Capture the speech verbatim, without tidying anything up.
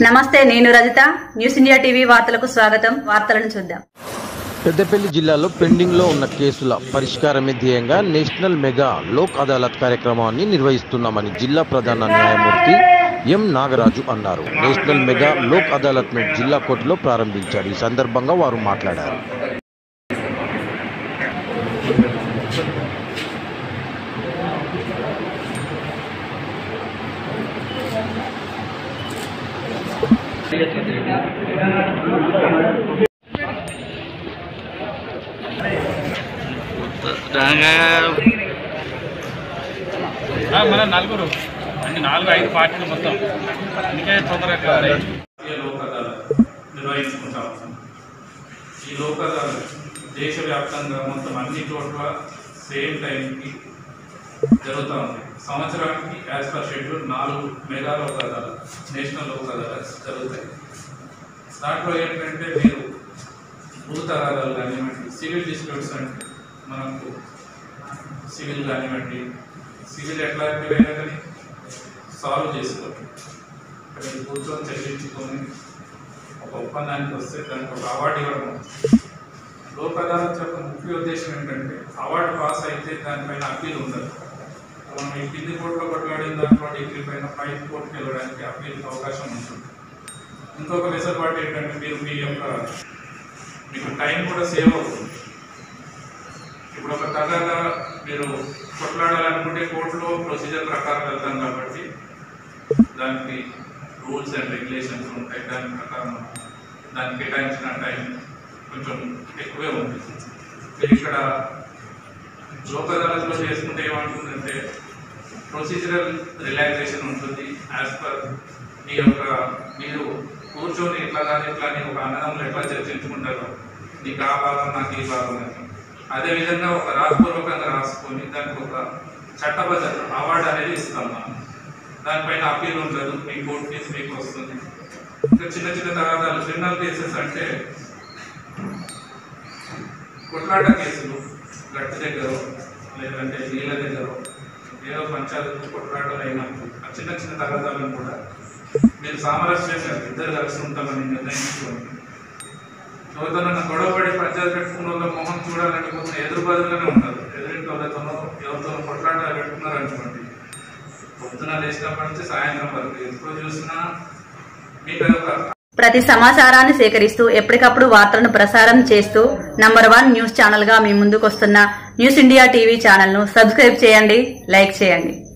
నమస్తే, నేను Rajitha. News India TV వార్తలకు స్వాగతం. వార్తలను చూద్దాం. పెద్దపల్లి జిల్లాలో పెండింగ్ లో ఉన్న కేసుల పరిష్కారమే ధ్యేయంగా నేషనల్ మెగా లోక్ అదాలత్ కార్యక్రమాన్ని నిర్వహిస్తున్నామని జిల్లా ప్రధాన న్యాయమూర్తి ఎం నాగరాజు అన్నారు. నేషనల్ మెగా లోక్ అదాలత్ ను జిల్లా కోర్టులో ప్రారంభించారు. ఈ సందర్భంగా వారు మాట్లాడారు. మన నలుగురు అన్ని నాలుగు ఐదు పార్టీలు మొత్తం అందుకే తొందరగా లోక్ అదాలత్ నిర్వహించుకుంటాం. ఈ లోక్ అదాలత్ దేశవ్యాప్తంగా మొత్తం అన్ని చోట్ల సేమ్ టైంకి జరుగుతూ ఉంది. సంవత్సరానికి యాజ్ పర్ షెడ్యూల్ నాలుగు మెగా లోక్ అదాలత్, నేషనల్ లోక్ అదాలత్ జరుగుతాయి. దాంట్లో ఏంటంటే మీరు భూ తగాదాలు కానివ్వండి, సివిల్ డిస్ప్యూట్స్ అంటే మనకు సివిల్ కానివ్వండి, సివిల్ ఎట్లాంటివైనా కానీ సాల్వ్ చేసుకోండి. ఇక్కడ కూర్చొని చర్చించుకొని ఒక ఒప్పందానికి వస్తే దానికి ఒక అవార్డు ఇవ్వడం. లోక్ అదాలత్ యొక్క ముఖ్య ఉద్దేశం ఏంటంటే అవార్డు పాస్ అయితే దానిపైన అప్పీల్ ఉండదు. మనం ఈ కింది కోర్టులో కొట్లాడిన దాంట్లో డిగ్రీ పైన పై కోర్టుకి వెళ్ళడానికి అప్పీల్కి అవకాశం ఉంటుంది. ఇంకొక వెసులుబాటు ఏంటంటే మీరు మీ యొక్క మీకు టైం కూడా సేవ్ అవుతుంది. ఇప్పుడు ఒక తగాదా మీరు కొట్లాడాలనుకుంటే కోర్టులో ప్రొసీజర్ ప్రకారం వెళ్తాం కాబట్టి దానికి రూల్స్ అండ్ రెగ్యులేషన్స్ ఉంటాయి. దాని ప్రకారం దానికి కేటాయించిన టైం కొంచెం ఎక్కువే ఉంటుంది. మీరు ఇక్కడ లోక్ అదాలత్లో చేసుకుంటే ఏమంటుందంటే ప్రొసీజరల్ రిలాక్సేషన్ ఉంటుంది. యాజ్ పర్ మీ యొక్క మీరు కూర్చొని ఇట్లా కానీ ఇట్లా అని ఒక అన్నదమ్ములు ఎట్లా చర్చించుకుంటారో నీకు ఆ భాగం నాకు ఈ భాగం అని అదేవిధంగా ఒక రాతపూర్వకంగా రాసుకొని దానికి ఒక చట్టబద్ధత అవార్డు అనేది ఇస్తాం. మనం దానిపైన అప్పీల్ ఉండదు, మీ కోర్టు కేసు మీకు వస్తుంది. ఇంకా చిన్న చిన్న తగాదాలు క్రిమినల్ కేసెస్ అంటే కొట్లాట కేసులు గట్టు దగ్గర లేదంటే నీళ్ళ దగ్గర ఏదో పంచాయతీ కొట్లాటలు అయినప్పుడు ఆ చిన్న చిన్న తగాదాలను కూడా మీరు సామరస్యంగా ఇద్దరు కలిసి ఉంటామని నిర్ణయించుకోండి. ఎవరితోనన్నా గొడవపడి పంచాయతీ పెట్టుకున్న వాళ్ళ మొహం చూడాలంటే కొంచెం ఎదురు బదులుగానే ఉంటారు. ఎదురింటి వాళ్ళతోనో ఎవరితో కొట్లాట పెట్టుకున్నారు అనుకోండి, పొద్దున లేచినప్పటి నుంచి సాయంత్రం వరకు ఎప్పుడు చూసినా మీకు ఒక ప్రతి సమాచారాన్ని సేకరిస్తూ ఎప్పటికప్పుడు వార్తలను ప్రసారం చేస్తూ నంబర్ వన్ న్యూస్ ఛానల్ గా మీ ముందుకు వస్తున్న న్యూస్ ఇండియా టీవీ ఛానల్ ను సబ్స్క్రైబ్ చేయండి, లైక్ చేయండి.